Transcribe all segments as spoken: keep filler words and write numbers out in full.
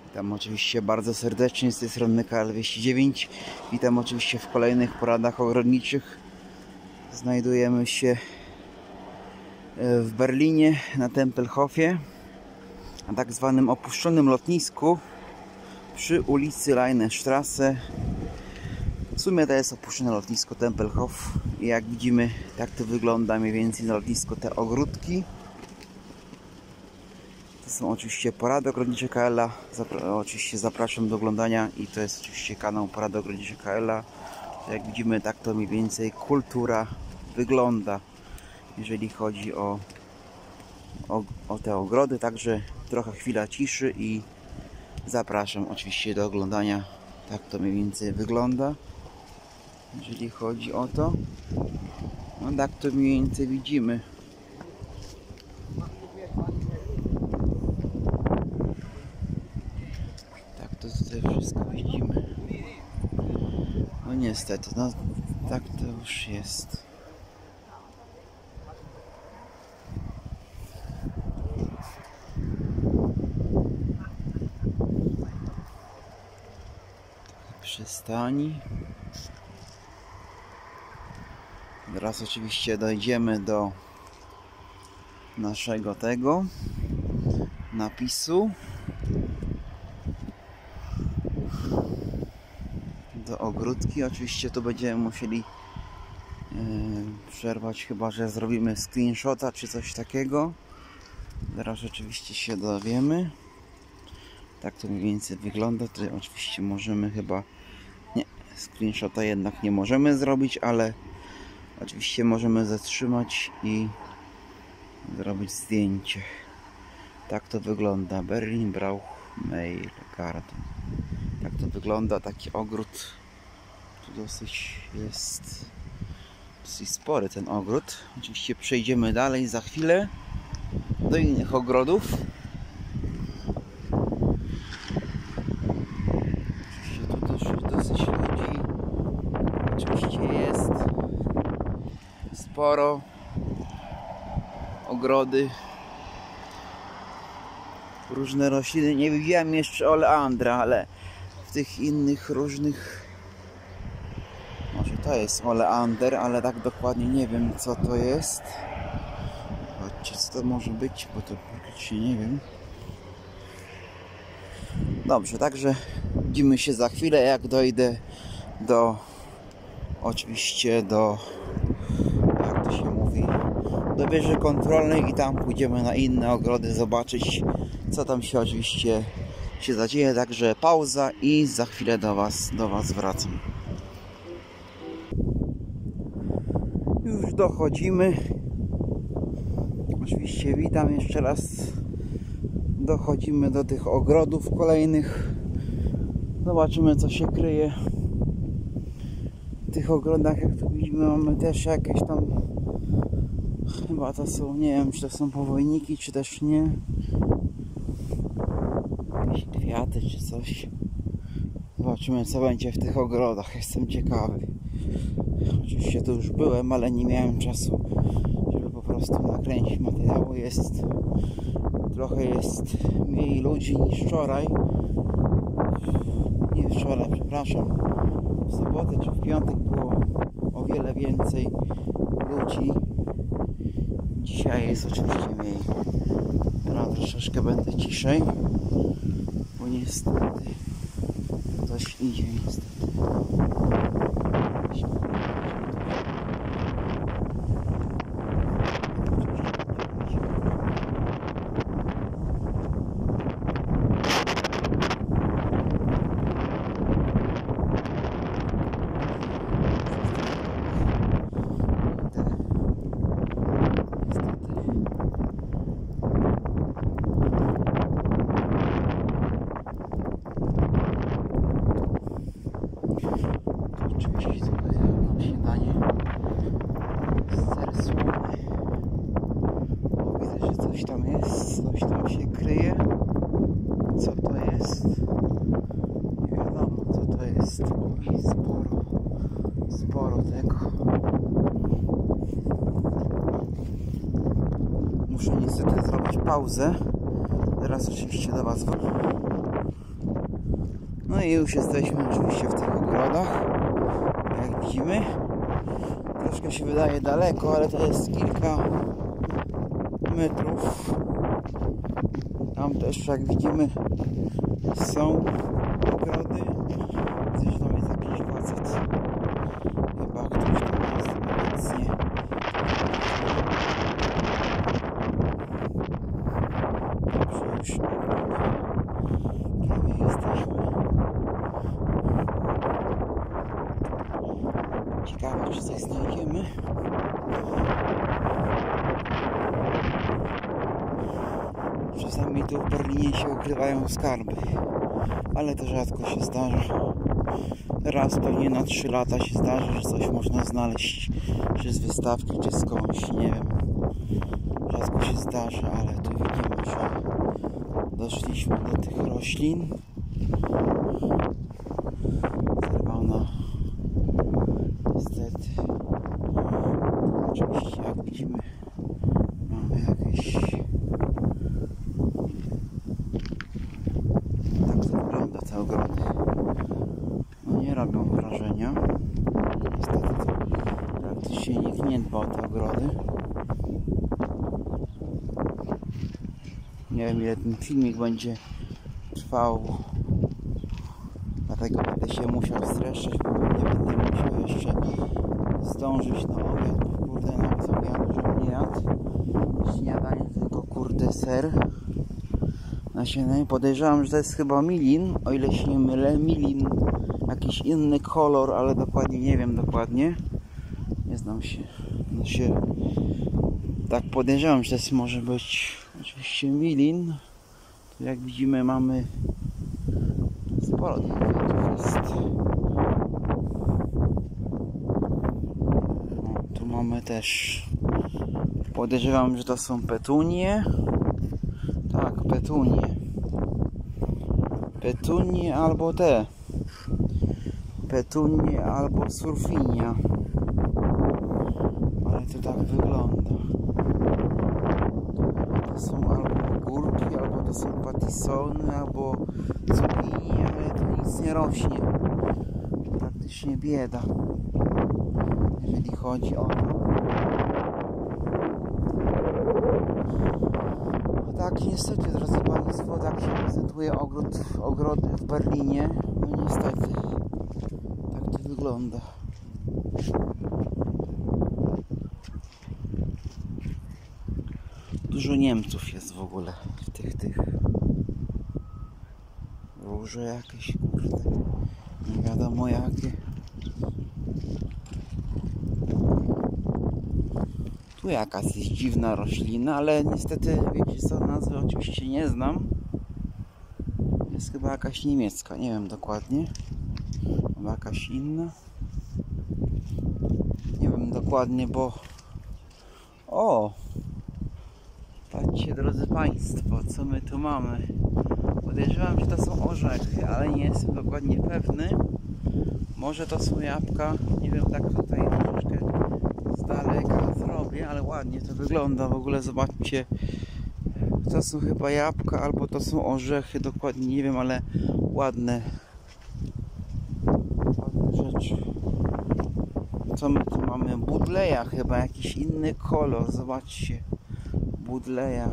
Witam oczywiście bardzo serdecznie z tej strony K L dwieście dziewięć. Witam oczywiście w kolejnych poradach ogrodniczych. Znajdujemy się w Berlinie na Tempelhofie, na tak zwanym opuszczonym lotnisku przy ulicy Leinestrasse. W sumie to jest opuszczone lotnisko Tempelhof i jak widzimy, tak to wygląda mniej więcej na lotnisku, te ogródki. To są oczywiście porady ogrodnicze K L a. Zapra oczywiście zapraszam do oglądania i to jest oczywiście kanał Porady Ogrodnicze K L a. Jak widzimy, tak to mniej więcej kultura wygląda, jeżeli chodzi o, o, o te ogrody. Także trochę chwila ciszy i zapraszam oczywiście do oglądania. Tak to mniej więcej wygląda, jeżeli chodzi o to. No tak to mniej więcej widzimy. Tak to tutaj wszystko widzimy. No niestety, no tak to już jest. Przystani. Teraz oczywiście dojdziemy do naszego tego napisu, do ogródki. Oczywiście tu będziemy musieli yy, przerwać, chyba że zrobimy screenshota czy coś takiego. Zaraz oczywiście się dowiemy. Tak to mniej więcej wygląda. Tutaj oczywiście możemy chyba... Nie, screenshota jednak nie możemy zrobić, ale oczywiście możemy zatrzymać i zrobić zdjęcie. Tak to wygląda. Berlin Brauch Mail Garden. Tak to wygląda taki ogród. Tu dosyć jest dosyć spory ten ogród. Oczywiście przejdziemy dalej za chwilę do innych ogrodów. Oczywiście tu też dosyć ludzi. Oczywiście jest sporo. Ogrody, różne rośliny. Nie widziałem jeszcze oleandra, ale w tych innych różnych, może to jest oleander, ale tak dokładnie nie wiem, co to jest. Zobaczcie, co to może być, bo to praktycznie nie wiem. Dobrze, także widzimy się za chwilę, jak dojdę do, oczywiście do, jak to się mówi, do wieży kontrolnej i tam pójdziemy na inne ogrody zobaczyć, co tam się oczywiście się zadzieje. Także pauza i za chwilę do was, do was wracam. Już dochodzimy. Oczywiście witam jeszcze raz. Dochodzimy do tych ogrodów kolejnych. Zobaczymy, co się kryje w tych ogrodach. Jak tu widzimy, mamy też jakieś tam, chyba to są, nie wiem, czy to są powojniki, czy też nie. Jakieś kwiaty, czy coś. Zobaczymy, co będzie w tych ogrodach. Jestem ciekawy. Oczywiście tu już byłem, ale nie miałem czasu, żeby po prostu nakręcić materiału. Jest trochę jest mniej ludzi niż wczoraj. Nie wczoraj, przepraszam. W sobotę czy w piątek było o wiele więcej ludzi. Dzisiaj jest oczywiście mniej. Teraz troszeczkę będę ciszej, bo niestety coś idzie niestety. Coś tam jest, coś tam się kryje. Co to jest? Nie wiadomo, co to jest. Oj, sporo, sporo tego. Muszę niestety zrobić pauzę. Teraz oczywiście do was No i już jesteśmy oczywiście w tych ogrodach. Jak widzimy, troszkę się wydaje daleko, ale to jest kilka metrów. Tam też, jak widzimy, są ogrody. Widzę, że tam jest jakiś facet. Chyba ktoś tam jest obecnie. Dobrze, już prawie jesteśmy. Ciekawe, czy coś znajdziemy. Czasami tu w Berlinie się ukrywają skarby, ale to rzadko się zdarza. Raz pewnie na trzy lata się zdarzy, że coś można znaleźć, czy z wystawki, czy skądś, nie wiem. Rzadko się zdarza, ale tu widzimy, że doszliśmy do tych roślin. Zerwana niestety. Oczywiście, jak widzimy, mamy jakieś... Tak to wygląda, te ogrody. No nie robią wrażenia. Niestety to praktycznie nikt nie dba o te ogrody. Nie wiem, ile ten filmik będzie trwał. Dlatego będę się musiał streszczać, bo pewnie będę musiał jeszcze zdążyć na obiad, bo kurde, nawet obiadu, żebym nie jadł. Śniadanie tylko kurde ser na śniadanie. Podejrzewam, że to jest chyba milin, o ile się nie mylę. Milin, jakiś inny kolor, ale dokładnie nie wiem dokładnie. Nie znam się. No się tak podejrzewam, że to może być oczywiście milin. Tu jak widzimy, mamy sporo tych kwiatów jest. No, tu mamy też, podejrzewam, że to są petunie. Tak, petunie. Petunie albo te. Petunie albo surfinia. Ale to tak wygląda. To są albo górki, albo to są patisony, albo cukinie, ale to nic nie rośnie. Praktycznie bieda, jeżeli chodzi o to. Tak, niestety, drodzy Państwo, tak się prezentuje ogród, ogrody w Berlinie. No niestety, tak to wygląda. Dużo Niemców jest w ogóle w tych, tych róże jakieś, kurde, nie wiadomo jakie. Tu jakaś jest dziwna roślina, ale niestety, wiecie co, nazwy oczywiście nie znam. Jest chyba jakaś niemiecka, nie wiem dokładnie. Albo jakaś inna. Nie wiem dokładnie, bo... O! Patrzcie, drodzy Państwo, co my tu mamy. Podejrzewam, że to są orzechy, ale nie jestem dokładnie pewny. Może to są jabłka, nie wiem, tak tutaj troszeczkę z daleka zrobię, ale ładnie to wygląda. W ogóle zobaczcie, to są chyba jabłka, albo to są orzechy, dokładnie nie wiem, ale ładne, ładne rzeczy. Co my tu mamy? Budleja chyba, jakiś inny kolor, zobaczcie. Budleja.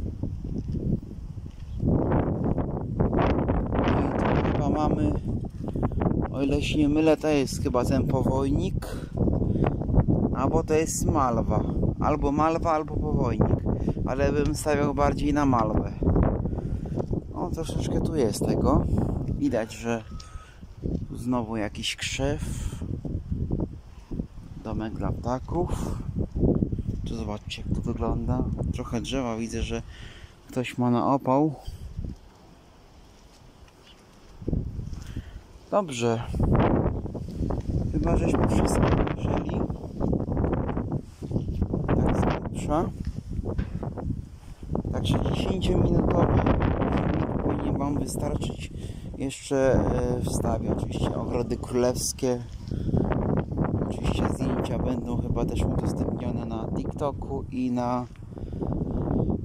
No i tu chyba mamy, o ile się nie mylę, to jest chyba ten powojnik, albo to jest malwa. Albo malwa, albo powojnik. Ale bym stawiał bardziej na malwę. O, troszeczkę tu jest tego. Widać, że tu znowu jakiś krzew. Domek dla ptaków. Tu zobaczcie, jak to wygląda. Trochę drzewa, widzę, że ktoś ma na opał. Dobrze. Chyba żeśmy wszystko obejrzeli. Tak z grubsza. Także dziesięciominutowy filmik powinien Wam wystarczyć. Jeszcze wstawię oczywiście ogrody królewskie. Oczywiście zdjęcia będą chyba też udostępnione na TikToku i na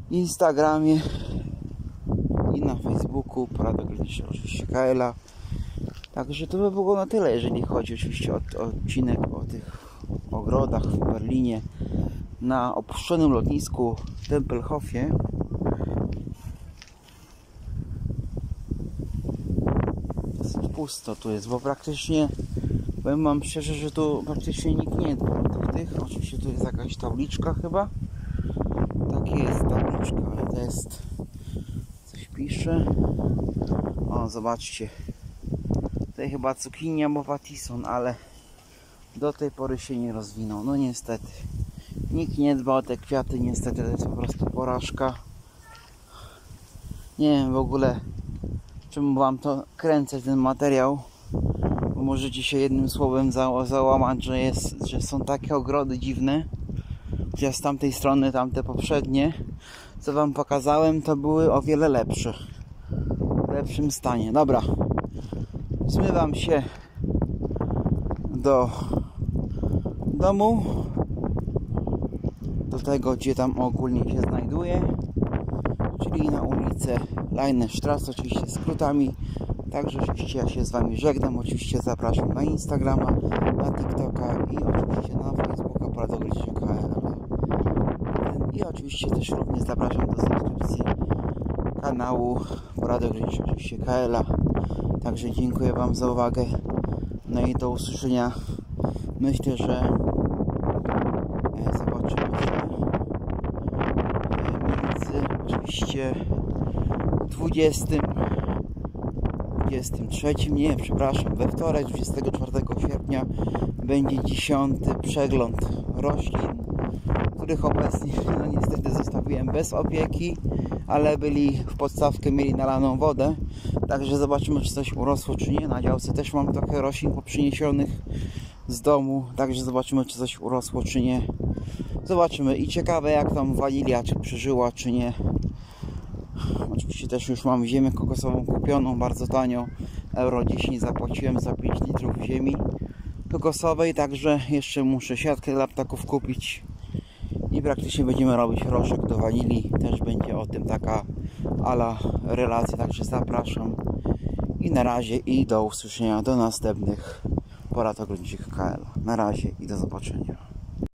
Instagramie i na Facebooku. Porada Agrodniczy oczywiście K L A. Także to by było na tyle, jeżeli chodzi oczywiście o, o odcinek o tych ogrodach w Berlinie na opuszczonym lotnisku w Tempelhofie. Dosyć pusto tu jest, bo praktycznie, powiem wam szczerze, że tu praktycznie nikt nie dba o tych, tych. Oczywiście tu jest jakaś tabliczka chyba. Takie jest tabliczka, ale to jest, coś pisze. O, zobaczcie. Tutaj chyba cukinia mowa Tison, ale do tej pory się nie rozwinął. No niestety. Nikt nie dba o te kwiaty, niestety to jest po prostu porażka. Nie wiem w ogóle, czemu wam to kręcę ten materiał, bo możecie się jednym słowem za załamać, że, jest, że są takie ogrody dziwne. Gdzie z tamtej strony, tamte poprzednie, co wam pokazałem, to były o wiele lepsze. W lepszym stanie. Dobra. Zmywam się do domu. Do tego, gdzie tam ogólnie się znajduję. Czyli na ulicę Leinenstraße, oczywiście skrótami. Także oczywiście ja się z wami żegnam. Oczywiście zapraszam na Instagrama, na TikToka i oczywiście na Facebooka Poradogryczek K L. I oczywiście też również zapraszam do subskrypcji kanału Poradogryczek oczywiście K L. Także dziękuję wam za uwagę. No i do usłyszenia. Myślę, że zobaczymy się między oczywiście dwudziestym dwudziestym trzecim, nie, przepraszam, we wtorek dwudziestego czwartego sierpnia będzie dziesiąty przegląd roślin, których obecnie no niestety zostawiłem bez opieki, ale byli w podstawkę, mieli nalaną wodę, także zobaczymy, czy coś urosło, czy nie. Na działce też mam trochę roślin poprzyniesionych z domu, także zobaczymy, czy coś urosło, czy nie. Zobaczymy. I ciekawe, jak tam wanilia, czy przeżyła, czy nie. Oczywiście też już mam ziemię kokosową kupioną bardzo tanio, euro dziesięć zapłaciłem za pięć litrów ziemi kokosowej, także jeszcze muszę siatkę dla ptaków kupić i praktycznie będziemy robić rożek do wanilii, też będzie o tym taka ala relacja, także zapraszam i na razie i do usłyszenia, do następnych porad ogrodniczych K L. Na razie i do zobaczenia.